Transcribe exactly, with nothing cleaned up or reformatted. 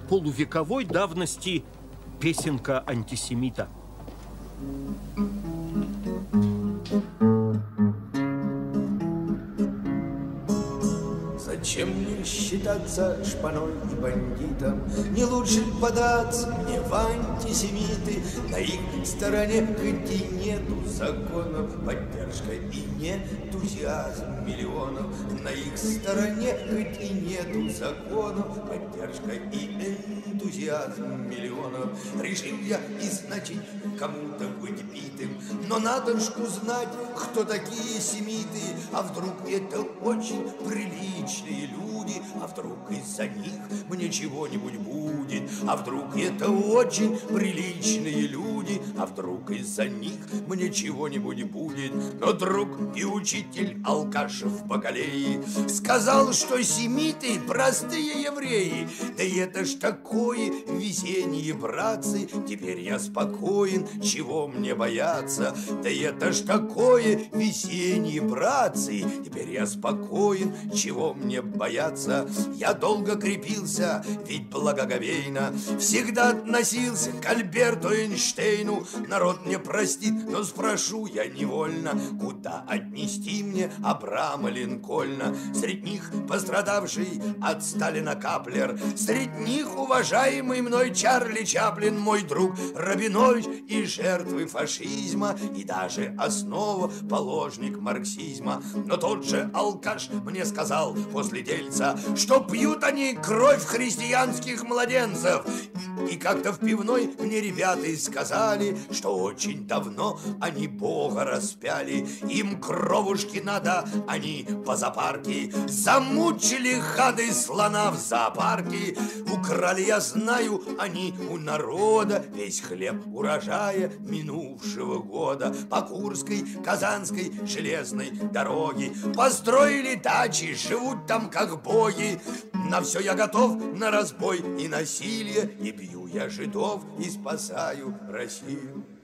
полувековой давности песенка антисемита. Зачем мне считаться шпаной и бандитом? Не лучше ли податься мне в антисемиты? На их стороне хоть и нету законов, поддержка и не энтузиазм миллионов. На их стороне хоть и нету законов, поддержка и энтузиазм миллионов. Решил я изначить кому-то быть битым, но надо ж узнать, кто такие семиты. А вдруг это очень приличные люди, а вдруг из-за них мне чего-нибудь будет, а вдруг это очень приличные люди, а вдруг из-за них мне чего-нибудь будет. Но друг и учитель алкаш в Бакалее сказал, что семиты простые евреи. Да и это ж такое везение, братцы, теперь я спокоен, чего мне бояться. Да и это ж такое везение, братцы, теперь я спокоен, чего мне бояться. Я долго крепился, ведь благоговейно всегда относился к Альберту Эйнштейну. Народ мне простит, но спрошу я невольно, куда отнести мне Абрама Линкольна? Средь них пострадавший от Сталина Каплер, средь них уважаемый мной Чарли Чаплин, мой друг Рабинович и жертвы фашизма, и даже основоположник марксизма. Но тот же алкаш мне сказал после дельца, что пьют они кровь христианских младенцев. И как-то в пивной мне ребята сказали, что очень давно они Бога распяли. Им кровушки надо, они по зоопарке замучили хады слона в зоопарке. Украли, я знаю, они у народа весь хлеб урожая минувшего года. По Курской, Казанской железной дороге построили дачи, живут там как боги. На все я готов, на разбой и насилие, и бью я жидов, и спасаю Россию.